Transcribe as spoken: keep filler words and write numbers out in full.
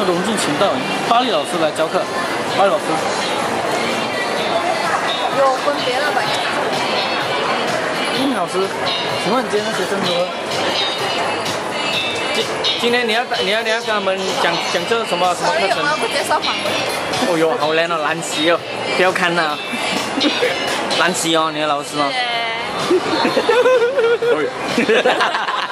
们隆重请到巴黎老师来教课。巴黎老师， 有分别了吧？ 英语老师，请问今天的学生如何？今今天你要你要你要跟他们讲讲这什么什么课程？ 我不接受访问。 哦哟，好靓哦，蓝旗哦，不要看呐，蓝旗哦，你的老师哦。 谢谢。